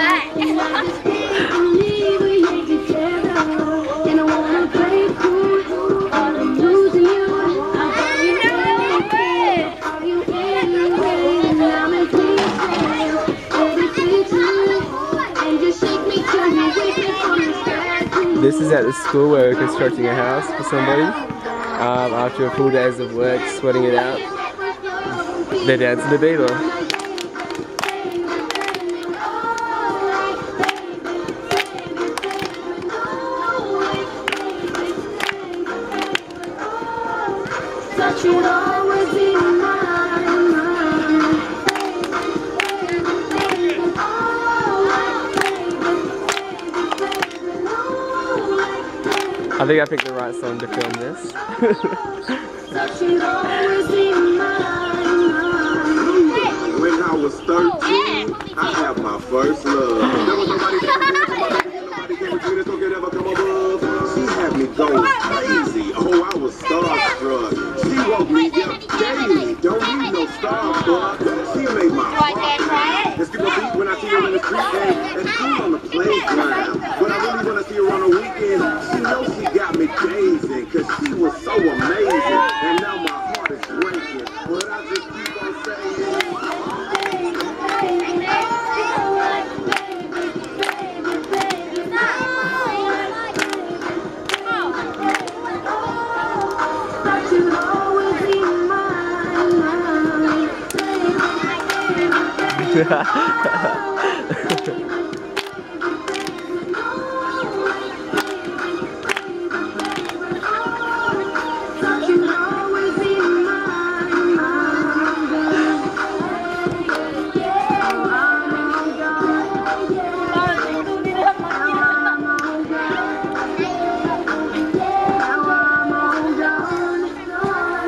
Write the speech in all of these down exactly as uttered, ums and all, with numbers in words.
This is at the school where we're constructing a house for somebody. Um, after a full days of work, sweating it out, they're dancing the beiber. I think I picked the right song to film this. When I was thirteen, I had my first love. There was nobody that could between us, so could ever come above. She had me go crazy. Oh, I was starstruck. She woke me up daily. Don't need no Starbucks. She made my heart beat. Let's give a beat when I see her in the street and school on the playground. But I really want to see her on the weekend. She knows she got me gazing, cause she was so amazing. And now my heart is breaking. But I just keep on saying.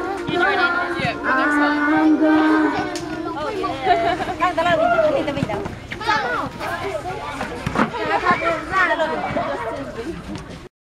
Canta la vita, vita, vita.